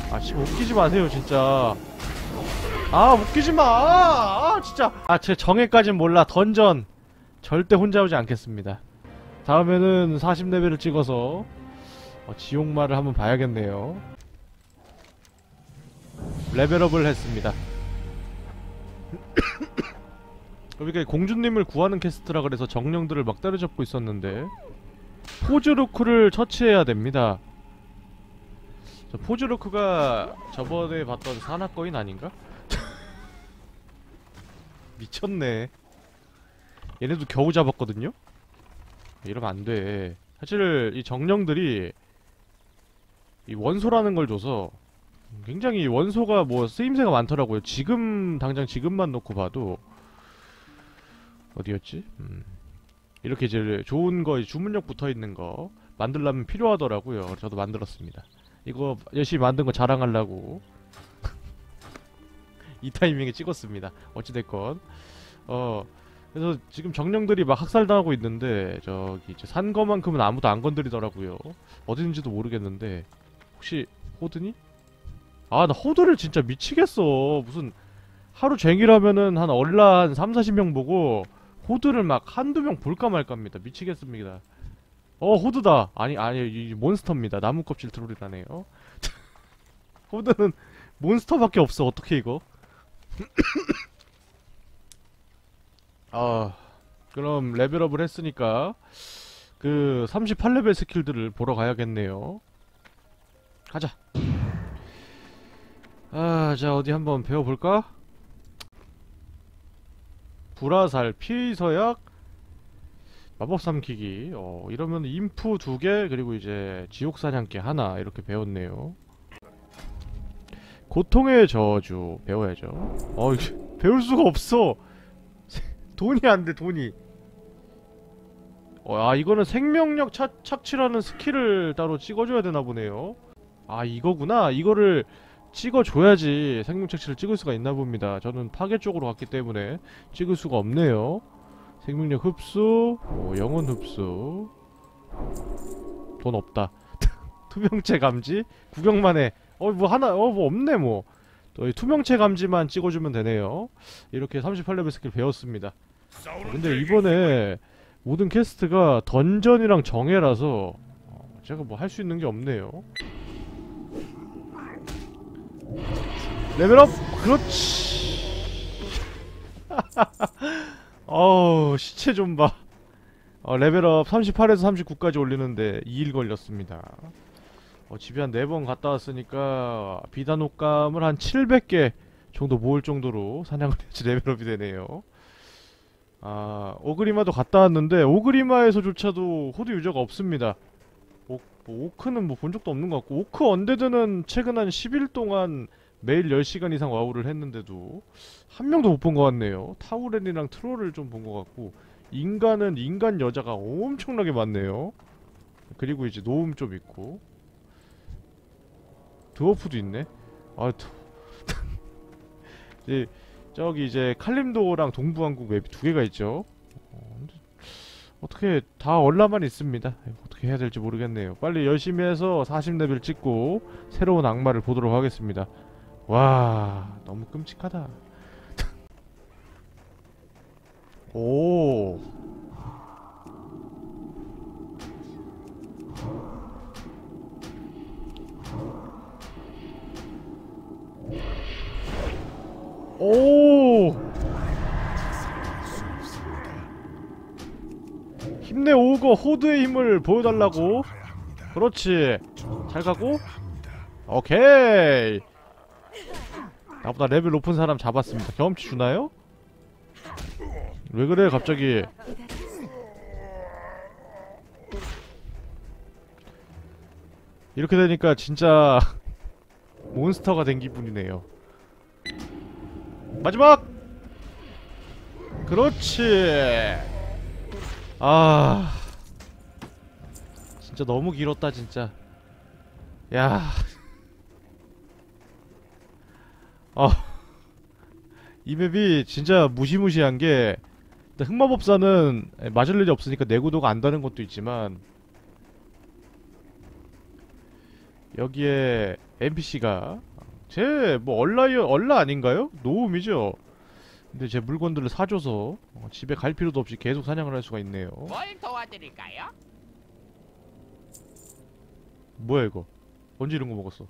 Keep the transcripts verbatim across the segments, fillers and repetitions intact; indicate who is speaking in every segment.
Speaker 1: 아 지금 웃기지 마세요 진짜. 아 웃기지 마. 아 진짜. 아 제 정예까진 몰라. 던전 절대 혼자 오지 않겠습니다. 다음에는 사십 레벨을 찍어서 어, 지옥말을 한번 봐야겠네요. 레벨업을 했습니다. 그러니까 공주님을 구하는 퀘스트라 그래서 정령들을 막 때려잡고 있었는데 포즈루크를 처치해야 됩니다. 저 포즈루크가 저번에 봤던 산악거인 아닌가? 미쳤네. 얘네도 겨우 잡았거든요? 이러면 안돼. 사실 이 정령들이 이 원소라는 걸 줘서 굉장히 원소가 뭐 쓰임새가 많더라고요. 지금 당장 지금만 놓고 봐도 어디였지? 음. 이렇게 이제 좋은 거 주문력 붙어있는 거 만들려면 필요하더라고요. 저도 만들었습니다. 이거 열심히 만든 거 자랑하려고 이 타이밍에 찍었습니다. 어찌됐건 어 그래서 지금 정령들이 막 학살당하고 있는데 저기 이제 산 거만큼은 아무도 안 건드리더라고요. 어딘지도 모르겠는데 혹시 호드니? 아 나 호드를 진짜 미치겠어. 무슨 하루 종일하면은 한 얼라 한 삼사십 명 보고 호드를 막 한두 명 볼까 말까입니다. 미치겠습니다. 어 호드다. 아니 아니 이 몬스터입니다. 나무 껍질 트롤이라네요. 호드는 몬스터밖에 없어. 어떻게 이거? 아 그럼 레벨업을 했으니까 그 삼십팔 레벨 스킬들을 보러 가야겠네요. 가자. 아 자 어디 한번 배워볼까? 불화살, 피서약, 마법 삼키기. 어 이러면 인프 두 개 그리고 이제 지옥 사냥개 하나 이렇게 배웠네요. 고통의 저주 배워야죠. 어 이거 배울 수가 없어. 돈이 안 돼 돈이. 어, 아 이거는 생명력 차, 착취라는 스킬을 따로 찍어줘야 되나 보네요. 아 이거구나. 이거를 찍어줘야지 생명 착취를 찍을 수가 있나 봅니다. 저는 파괴 쪽으로 갔기 때문에 찍을 수가 없네요. 생명력 흡수, 오, 영혼 흡수. 돈 없다. 투명체 감지? 구경만 해. 어 뭐 하나 어 뭐 없네 뭐. 또 투명체 감지만 찍어주면 되네요. 이렇게 삼십팔 레벨 스킬 배웠습니다. 어, 근데 이번에 모든 퀘스트가 던전이랑 정예라서 어, 제가 뭐 할 수 있는 게 없네요. 레벨업! 그렇지! 어우 시체 좀봐. 어, 레벨업 삼십팔에서 삼십구까지 올리는데 이 일 걸렸습니다. 어, 집에 한 네 번 갔다 왔으니까 비단 옷감을 한 칠백 개 정도 모을 정도로 사냥을 해야지 레벨업이 되네요. 아 오그리마도 갔다 왔는데 오그리마에서조차도 호드 유저가 없습니다. 오, 뭐 오크는 뭐 본 적도 없는 것 같고 오크 언데드는 최근 한 십 일 동안 매일 열 시간 이상 와우를 했는데도 한 명도 못 본 것 같네요. 타우렌이랑 트롤을 좀 본 것 같고 인간은 인간 여자가 엄청나게 많네요. 그리고 이제 노움 좀 있고 드워프도 있네. 아 드... 이제 저기 이제 칼림도랑 동부왕국 맵이 두 개가 있죠. 어, 근데 어떻게 다 얼라만 있습니다. 어떻게 해야 될지 모르겠네요. 빨리 열심히 해서 사십 레벨 찍고 새로운 악마를 보도록 하겠습니다. 와 너무 끔찍하다. 오 오 힘내 오거 호드의 힘을 보여달라고. 그렇지 잘 가고 오케이. 나보다 레벨 높은 사람 잡았습니다. 경험치 주나요? 왜 그래 갑자기. 이렇게 되니까 진짜 몬스터가 된 기분이네요. 마지막! 그렇지! 아 진짜 너무 길었다 진짜. 야 아, 이 맵이 진짜 무시무시한게 흑마법사는 맞을 일이 없으니까 내구도가 안 다는 것도 있지만 여기에 엔피씨가 제 뭐 얼라이어 얼라 아닌가요? 노움이죠. 근데 제 물건들을 사줘서 어, 집에 갈 필요도 없이 계속 사냥을 할 수가 있네요.
Speaker 2: 뭘 도와드릴까요?
Speaker 1: 뭐야 이거? 언제 이런 거 먹었어?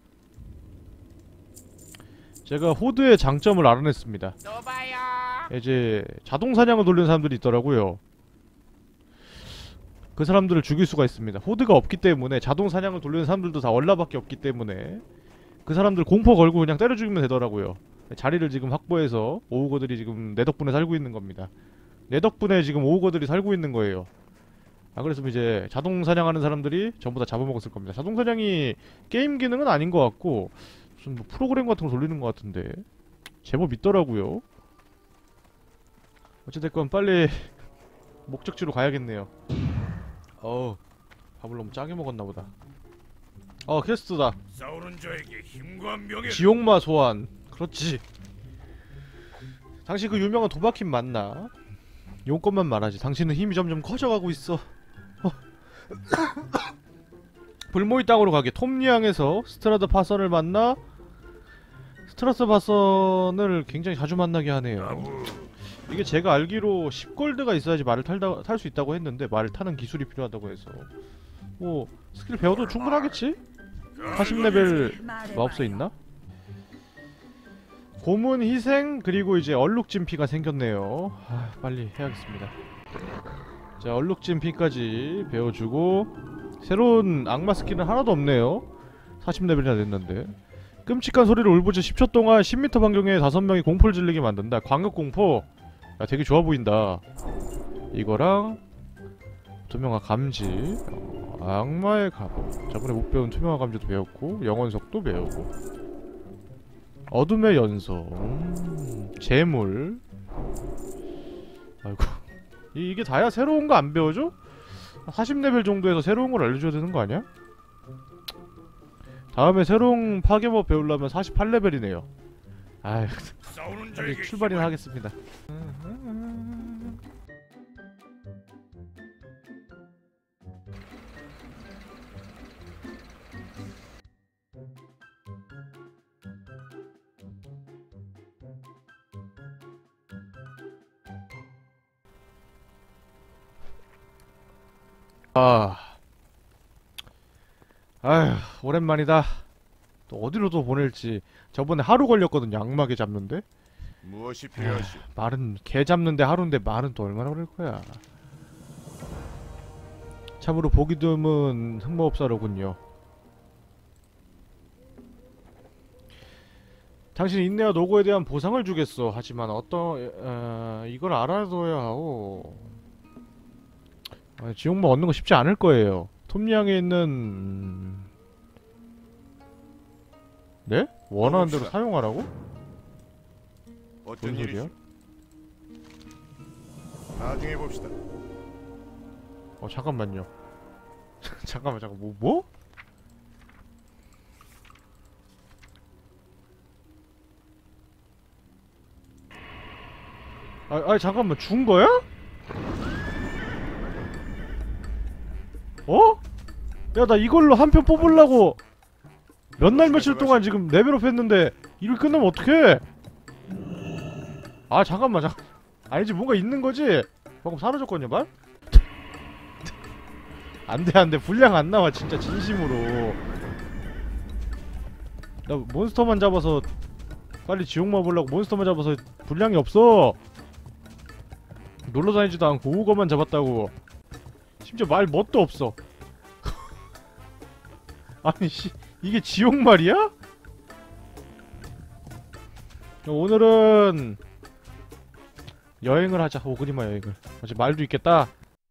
Speaker 1: 제가 호드의 장점을 알아냈습니다.
Speaker 2: 또 봐요.
Speaker 1: 이제 자동 사냥을 돌리는 사람들이 있더라고요. 그 사람들을 죽일 수가 있습니다. 호드가 없기 때문에 자동 사냥을 돌리는 사람들도 다 얼라밖에 없기 때문에 그 사람들 공포 걸고 그냥 때려 죽이면 되더라고요. 자리를 지금 확보해서 오우거들이 지금 내 덕분에 살고 있는 겁니다. 내 덕분에 지금 오우거들이 살고 있는 거예요. 아 그래서 이제 자동 사냥하는 사람들이 전부 다 잡아먹었을 겁니다. 자동 사냥이 게임 기능은 아닌 것 같고 무슨 뭐 프로그램 같은 거 돌리는 것 같은데 제법 있더라고요. 어찌됐건 빨리 목적지로 가야겠네요. 어우 밥을 너무 짜게 먹었나보다. 어 퀘스트다.
Speaker 3: 싸우는 자에게 힘과 명예.
Speaker 1: 지옥마 소환. 그렇지. 당신 그 유명한 도박힘 맞나? 용건만 말하지. 당신은 힘이 점점 커져가고 있어. 어. 불모의 땅으로 가게. 톱니앙에서 스트라드 파선을 만나 스트라스 파선을 굉장히 자주 만나게 하네요. 이게 제가 알기로 십 골드가 있어야지 말을 탈다, 탈 수 있다고 했는데 말을 타는 기술이 필요하다고 해서 뭐 스킬 배워도 충분하겠지? 사십 레벨 마법사 있나? 고문 희생 그리고 이제 얼룩진 피가 생겼네요. 아, 빨리 해야겠습니다. 자 얼룩진 피까지 배워주고 새로운 악마 스킬은 하나도 없네요. 사십 레벨이나 됐는데 끔찍한 소리를 울부짖어 십 초 동안 십 미터 반경에 다섯 명이 공포를 질리게 만든다. 광역공포. 야 되게 좋아 보인다. 이거랑 투명화 감지, 어, 악마의 갑옷. 저번에 못 배운 투명화 감지도 배웠고 영원석도 배우고 어둠의 연속, 음, 재물. 아이고 이, 이게 다야? 새로운 거 안 배워줘? 사십 레벨 정도에서 새로운 걸 알려줘야 되는 거 아니야? 다음에 새로운 파괴법 배우려면 사십팔 레벨이네요. 아휴 빨리 출발이나 하겠습니다. 아, 아휴 오랜만이다. 또 어디로 또 보낼지. 저번에 하루 걸렸거든요. 악마개 잡는데.
Speaker 3: 무엇이 필요하시?
Speaker 1: 말은 개 잡는데 하루인데 말은 또 얼마나 걸릴 거야. 참으로 보기 드문 흑마법사로군요. 당신 인내와 노고에 대한 보상을 주겠어. 하지만 어떤 어, 이걸 알아둬야 하오. 아, 지옥만 얻는 거 쉽지 않을 거예요. 톱니앙에 있는 네? 원하는 대로 사용하라고?
Speaker 3: 어떤
Speaker 1: 뭔 소리야?
Speaker 3: 일이죠? 나중에 봅시다.
Speaker 1: 어 잠깐만요. 잠깐만 잠깐 뭐 뭐? 아, 아니 잠깐만 준 거야? 어? 야 나 이걸로 한 편 뽑으려고 몇 날 며칠 동안 지금 레벨업 했는데 이걸 끝나면 어떡해? 아 잠깐만 잠깐 아니지 뭔가 있는 거지? 방금 사라졌거든요 말? 안돼 안돼 분량 안 나와 진짜 진심으로. 나 몬스터만 잡아서 빨리 지옥마 보려고 몬스터만 잡아서 분량이 없어. 놀러다니지도 않고 오우거만 잡았다고. 심지어 말 뭣도 없어. 아니 씨 이게 지옥말이야? 오늘은 여행을 하자. 오그리마 여행을. 어차피 말도 있겠다.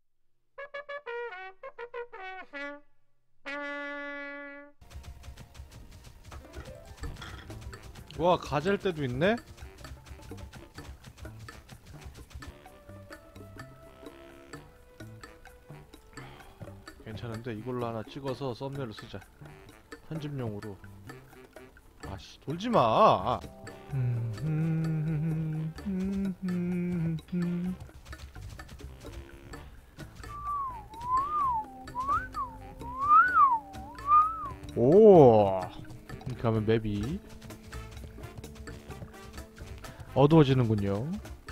Speaker 1: 와 가젤 때도 있네? 괜찮은데 이걸로 하나 찍어서 썸네일로 쓰자. 편집용으로. 아씨 돌지마. 오 이렇게 하면 맵이 어두워지는군요.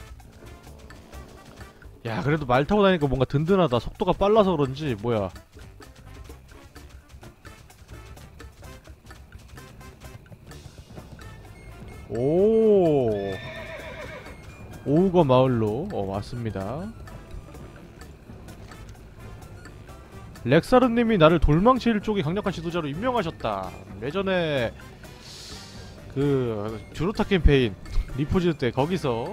Speaker 1: 야, 그래도 말 타고 다니니까 뭔가 든든하다. 속도가 빨라서 그런지 뭐야. 오, 오우거 마을로 어 왔습니다. 렉사르님이 나를 돌망치 일족의 강력한 지도자로 임명하셨다. 예전에 그 주루타 캠페인 리포즈 때 거기서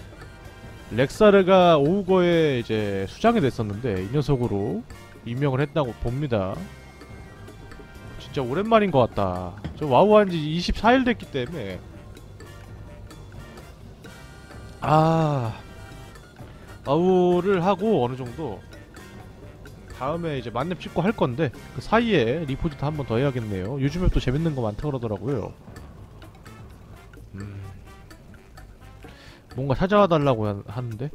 Speaker 1: 렉사르가 오우거에 이제 수장이 됐었는데 이 녀석으로 임명을 했다고 봅니다. 진짜 오랜만인 것 같다. 저 와우 한지 이십사 일 됐기 때문에. 아, 와우를 하고 어느 정도 다음에 이제 만렙 찍고 할 건데 그 사이에 리포지트 한 번 더 해야겠네요. 요즘에 또 재밌는 거 많다 그러더라고요. 음, 뭔가 찾아와달라고 하, 하는데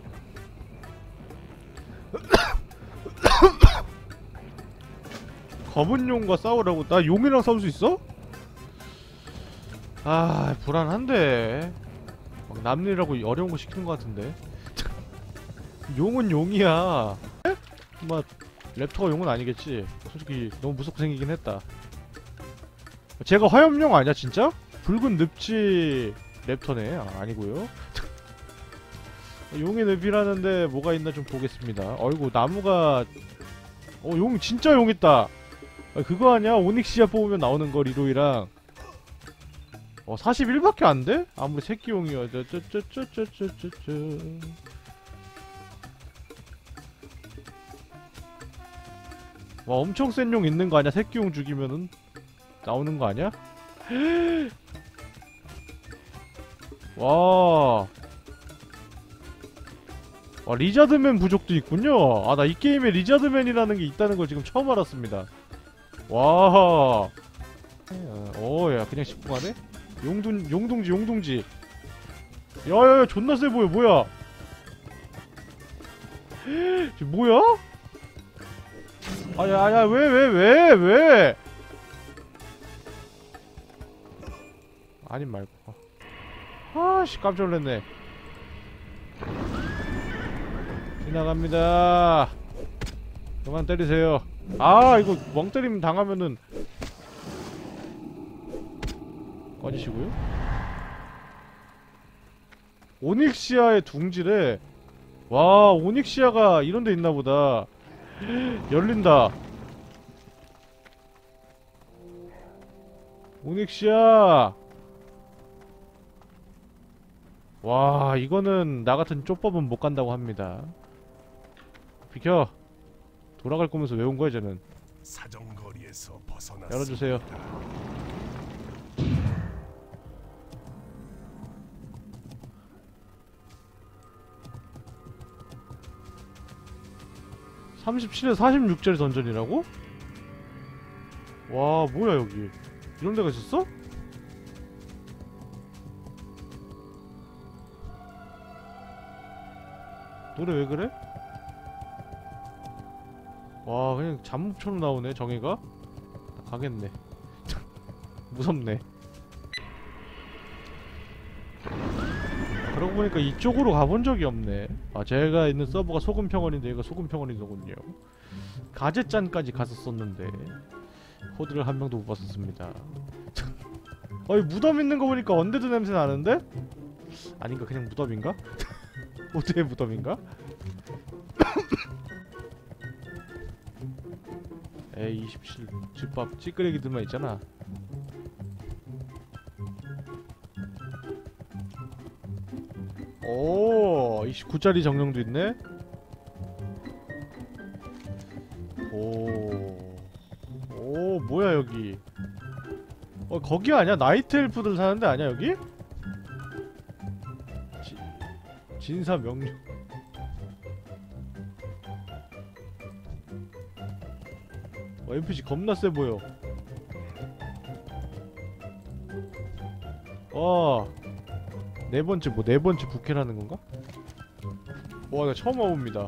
Speaker 1: 검은 용과 싸우라고? 나 용이랑 싸울 수 있어? 아, 불안한데. 막 남일이라고 어려운 거 시키는 거 같은데. 용은 용이야. 에? 막 랩터가 용은 아니겠지. 솔직히 너무 무섭게 생기긴 했다. 제가 화염용 아니야 진짜? 붉은 늪지 랩터네. 아, 아니고요. 용의 늪이라는데 뭐가 있나 좀 보겠습니다. 어이구, 나무가 어, 용 진짜 용 있다. 아, 그거 아니야? 오닉시아 뽑으면 나오는 거 리로이랑. 어, 사십일 밖에 안 돼? 아무리 새끼용이야. 쩌쩌쩌쩌쩌쩌쩌. 와, 엄청 센 용 있는 거 아니야? 새끼용 죽이면은 나오는 거 아니야? 와. 와, 리자드맨 부족도 있군요. 아, 나 이 게임에 리자드맨이라는 게 있다는 걸 지금 처음 알았습니다. 와. 어, 야, 그냥 씹고 가네? 용둥, 용둥지, 용둥지. 야야야, 존나 세 보여, 뭐야? 저 뭐야? 아, 야, 야, 왜, 왜, 왜, 왜? 아님 말고. 아씨, 깜짝 놀랐네. 지나갑니다. 그만 때리세요. 아, 이거 멍 때리면 당하면은 꺼지시고요. 오닉시아의 둥지래. 와, 오닉시아가 이런데 있나보다. 열린다. 오닉시아. 와, 이거는 나같은 쪽법은 못간다고 합니다. 비켜. 돌아갈 거면서 왜 온거야 쟤는.
Speaker 3: 사정거리에서 벗어났습니다.
Speaker 1: 열어주세요. 삼십칠에서 사십육 짜리 던전이라고? 와, 뭐야 여기. 이런 데가 있었어? 노래 왜 그래? 와, 그냥 잠목처럼 나오네 정의가? 가겠네. 무섭네. 그러고 보니까 이쪽으로 가본 적이 없네. 아, 제가 있는 서버가 소금평원인데 얘가 소금평원이더군요. 가제짠까지 갔었었는데 코드를 한 명도 못 봤었습니다. 어이, 무덤 있는 거 보니까 언데드 냄새 나는데? 아닌가, 그냥 무덤인가? 어디의 무덤인가? 에이, 이십칠 집밥 찌끄레기들만 있잖아. 오, 이십구 짜리 정령도 있네? 오, 오, 뭐야 여기. 어, 거기 아니야? 나이트 엘프들 사는데 아니야 여기? 지, 진사 명령. 어, 엔피씨 겁나 세 보여. 어, 네 번째, 뭐, 네 번째 부캐라는 건가? 와, 나 처음 와봅니다.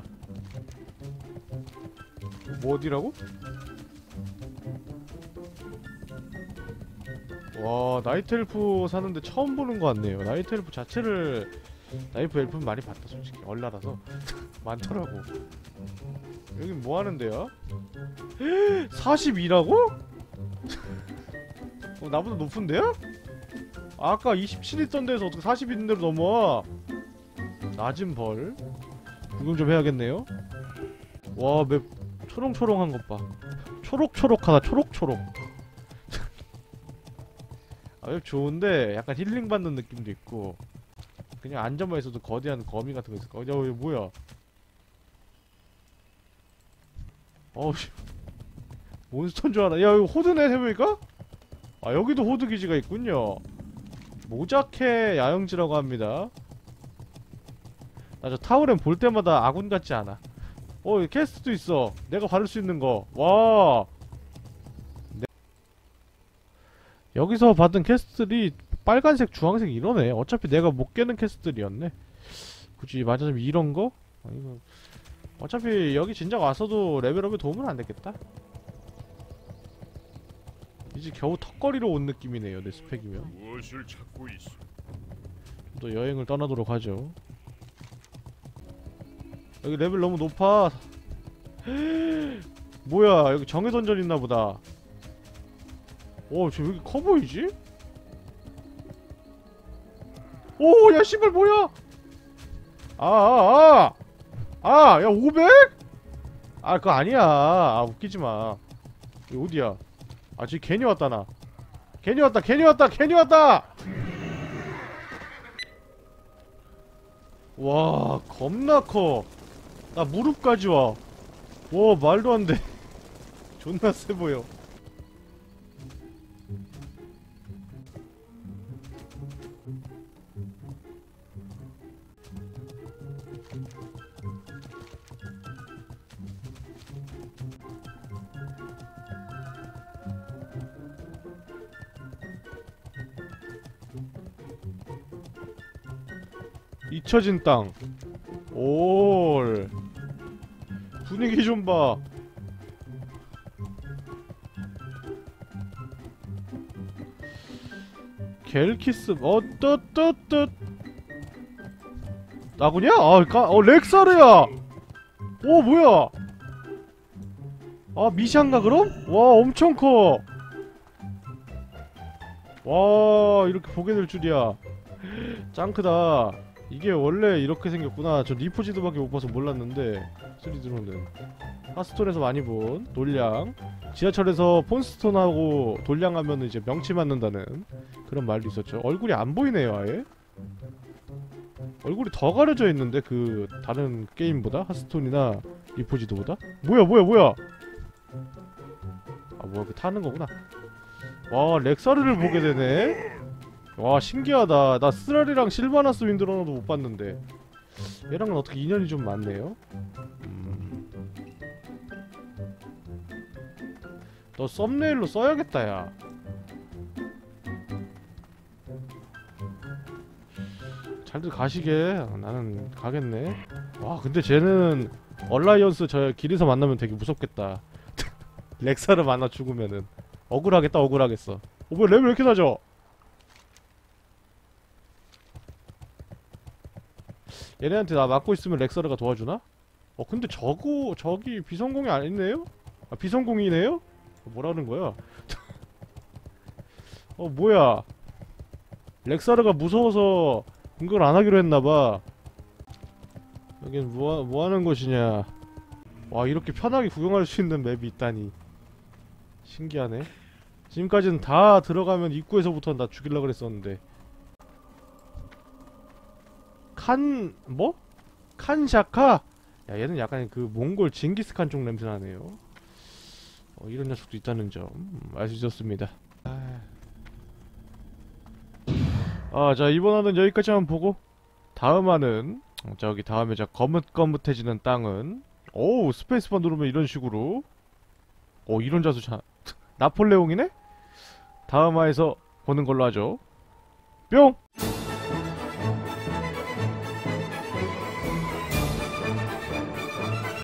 Speaker 1: 뭐 어디라고? 와, 나이트 엘프 사는데 처음 보는 것 같네요. 나이트 엘프 자체를 나이프 엘프는 많이 봤다 솔직히. 얼라라서 많더라고. 여긴 뭐 하는데요? 사십이라고? 어, 나보다 높은데요? 아까 이십칠 있던 데서 어떻게 사십 있는 데로 넘어와? 낮은 벌 구경 좀 해야겠네요. 와, 맵 초롱초롱한 것 봐. 초록초록하다. 초록초록. 아, 맵 좋은데 약간 힐링 받는 느낌도 있고 그냥 앉아만 있어도 거대한 거미 같은 거 있을 거. 야, 이거 뭐야? 어우, 몬스터인 줄 알아. 야, 이거 호드네 해보니까? 아, 여기도 호드 기지가 있군요. 모자케 야영지라고 합니다. 나 저 타우렌 볼 때마다 아군 같지 않아. 어, 여기 캐스트도 있어. 내가 받을 수 있는 거. 와. 네. 여기서 받은 캐스트들이 빨간색, 주황색 이러네. 어차피 내가 못 깨는 캐스트들이었네. 굳이 맞아면 이런 거? 아, 이거 어차피 여기 진작 와서도 레벨업에 도움은 안 됐겠다. 이제 겨우 턱걸이로 온 느낌이네요. 내 스펙이면.
Speaker 3: 무엇을 찾고 있어?
Speaker 1: 또 여행을 떠나도록 하죠. 여기 레벨 너무 높아. 뭐야, 여기 정의 던전 있나보다. 오, 쟤 왜 이렇게 커 보이지? 오, 야, 씨발 뭐야? 아, 아, 아, 아, 야, 오백? 아, 그거 아니야. 아, 웃기지 마. 이거 어디야? 아, 지금 괜히 왔다 나. 괜히 왔다, 괜히 왔다, 괜히 왔다. 와, 겁나 커. 나 무릎까지 와. 와, 말도 안 돼. 존나 세 보여. 잊혀진 땅. 올. 분위기 좀 봐. 겔키스 어떠떠떠 나구냐? 아, 까, 어, 렉사르야. 오, 뭐야? 아, 미샤인가 그럼? 와, 엄청 커. 와, 이렇게 보게 될 줄이야. 짱 크다. 이게 원래 이렇게 생겼구나. 저 리포지드밖에 못 봐서 몰랐는데. 쓰리드로는 하스톤에서 많이 본 돌량. 지하철에서 폰스톤하고 돌량 하면은 이제 명치 맞는다는 그런 말도 있었죠. 얼굴이 안 보이네요, 아예. 얼굴이 더 가려져 있는데, 그 다른 게임보다? 하스톤이나 리포지드보다? 뭐야, 뭐야, 뭐야? 아, 뭐야, 그 타는 거구나. 와, 렉사르를 보게 되네. 와, 신기하다. 나 쓰라리랑 실바나스 윈드러너도 못 봤는데 얘랑은 어떻게 인연이 좀 많네요. 음. 너 썸네일로 써야겠다, 야. 잘들 가시게. 나는 가겠네. 와, 근데 쟤는 얼라이언스 저 길에서 만나면 되게 무섭겠다. 렉사를 만나 죽으면은 억울하겠다. 억울하겠어. 어, 뭐야, 레벨 왜 이렇게 낮아? 얘네한테 나 맞고 있으면 렉사르가 도와주나? 어, 근데 저거 저기 비성공이 아니네요? 아, 비성공이네요? 뭐라는 거야? 어, 뭐야? 렉사르가 무서워서 공격을 안 하기로 했나봐. 여긴 뭐, 뭐 하는 곳이냐? 와, 이렇게 편하게 구경할 수 있는 맵이 있다니. 신기하네. 지금까지는 다 들어가면 입구에서부터 나 죽이려고 그랬었는데. 칸... 뭐? 칸샤카? 야, 얘는 약간 그 몽골 징기스칸 쪽 냄새 나네요. 어, 이런 녀석도 있다는 점 알 수 있었습니다. 아... 아, 자, 이번 화는 여기까지만 보고 다음 화는 어, 저기 다음에 자 거뭇거뭇해지는 땅은 오우, 스페이스바 누르면 이런 식으로 오, 이런 자수자 나폴레옹이네? 다음 화에서 보는 걸로 하죠. 뿅!